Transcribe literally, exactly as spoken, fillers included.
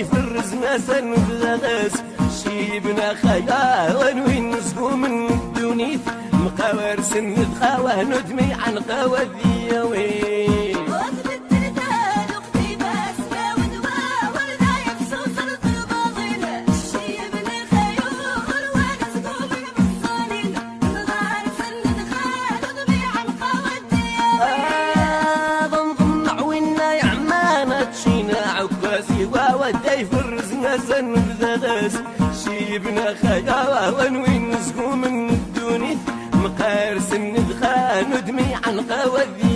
ودايف الرزمة سنبدا غاس شيبنا خيا ونوين نسقو من الدونيت مقاور سند خاوه ندمي عن قاوة ذيوي ودايف الرزمة سنبدا غاس شيبنا خيا ونوين نسقو من الدونيت مقار سند خا ندمي عن قاوة